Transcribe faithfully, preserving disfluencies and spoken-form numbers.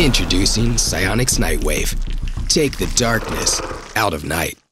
Introducing Psionics Nightwave. Take the darkness out of night.